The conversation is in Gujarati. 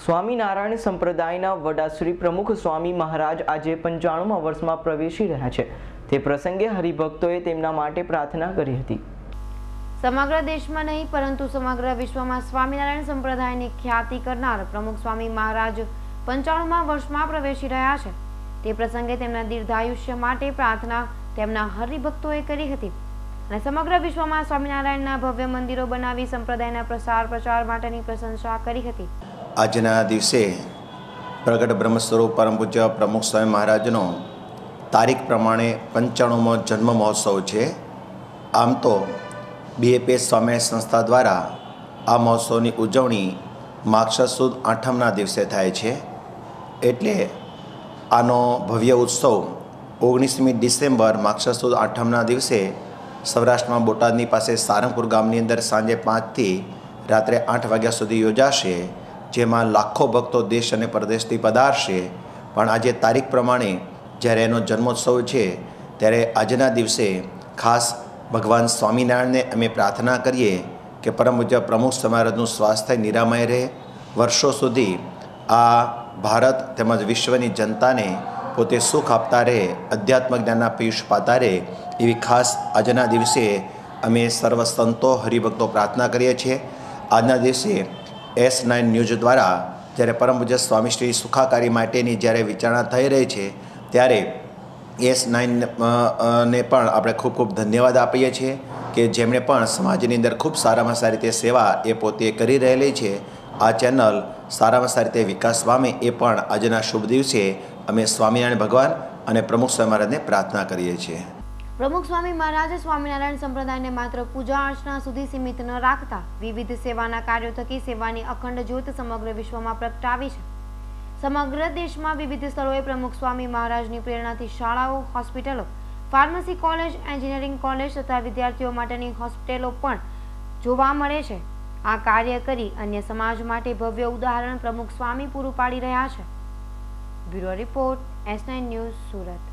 સ્વામિનારાયણ સંપ્રદાયના વડા શ્રી પ્રમુખ સ્વામી મહારાજ આજે 95મા વર્ષમાં પ્રવેશી રહ્યા છે। તે પ્રસંગે હરિભક્તોએ તેમના માટે પ્રાર્થના કરી હતી। સમગ્ર દેશમાં નહીં પરંતુ સમગ્ર વિશ્વમાં સ્વામિનારાયણ સંપ્રદાયની ખ્યાતિ કરનાર પ્રમુખ સ્વામી મહારાજ 95મા વર્ષમાં પ્રવેશી રહ્યા છે। તે પ્રસંગે તેમના દીર્ઘાયુષ્ય માટે પ્રાર્થના તેમના હરિભક્તોએ કરી હતી અને સમગ્ર વિશ્વમાં સ્વામિનારાયણના ભવ્ય મંદિરો બનાવી સંપ્રદાયના પ્રસાર પ્રચાર માટેની પ્રશંસા કરી હતી। આજના દિવસે પ્રગટ બ્રહ્મ સ્વરૂપ પરમ પૂજ્ય પ્રમુખ સ્વામી મહારાજનો તારીખ પ્રમાણે 95મો જન્મ મહોત્સવ છે। આમ તો BAPS સ્વામિનારાયણ સંસ્થા દ્વારા આ મહોત્સવની ઉજવણી માગશર સુદ આઠમના દિવસે થાય છે। એટલે આનો ભવ્ય ઉત્સવ 19મી ડિસેમ્બર માગશર સુદ આઠમના દિવસે સૌરાષ્ટ્રમાં બોટાદની પાસે સારંગપુર ગામની અંદર સાંજે 5થી રાત્રે 8 વાગ્યા સુધી યોજાશે, જેમાં લાખો ભક્તો દેશ અને પરદેશથી પધારશે। પણ આજે તારીખ પ્રમાણે જ્યારે એનો જન્મોત્સવ છે ત્યારે આજના દિવસે ખાસ ભગવાન સ્વામિનારાયણને અમે પ્રાર્થના કરીએ કે પરમ પૂજ્ય પ્રમુખ સમાજનું સ્વાસ્થ્ય નિરામય રહે, વર્ષો સુધી આ ભારત તેમજ વિશ્વની જનતાને પોતે સુખ આપતા રહે, અધ્યાત્મ જ્ઞાનના પિયુષ પાતા રહે, એવી ખાસ આજના દિવસે અમે સર્વ સંતો હરિભક્તો પ્રાર્થના કરીએ છીએ। આજના દિવસે S9 ન્યૂઝ દ્વારા જ્યારે પરમ પૂજ્ય સ્વામીશ્રી સુખાકારી માટેની જ્યારે વિચારણા થઈ રહી છે ત્યારે S9 ને પણ આપણે ખૂબ ખૂબ ધન્યવાદ આપીએ છીએ કે જેમણે પણ સમાજની અંદર ખૂબ સારામાં સારી રીતે સેવા એ પોતે કરી રહેલી છે। આ ચેનલ સારામાં સારી રીતે વિકાસ પામે એ પણ આજના શુભ દિવસે અમે સ્વામિનારાયણ ભગવાન અને પ્રમુખ સ્વામી મહારાજને પ્રાર્થના કરીએ છીએ। પ્રમુખ સ્વામી મહારાજે સ્વામિનારાયણ સંપ્રદાયને માત્ર પૂજા અર્ચના સુધી સીમિત ન રાખતા વિવિધ સેવાના કાર્યો થકી સેવાની અખંડ જ્યોત સમગ્ર વિશ્વમાં પ્રગટાવી છે। સમગ્ર દેશમાં વિવિધ સ્થળોએ પ્રમુખ સ્વામી મહારાજની પ્રેરણાથી શાળાઓ, હોસ્પિટલો, ફાર્મસી કોલેજ, એન્જિનિયરિંગ કોલેજ તથા વિદ્યાર્થીઓ માટેની હોસ્પિટલો પણ જોવા મળે છે। આ કાર્ય કરી અન્ય સમાજ માટે ભવ્ય ઉદાહરણ પ્રમુખ સ્વામી પૂરું પાડી રહ્યા છે। Bureau report S9 news, Surat.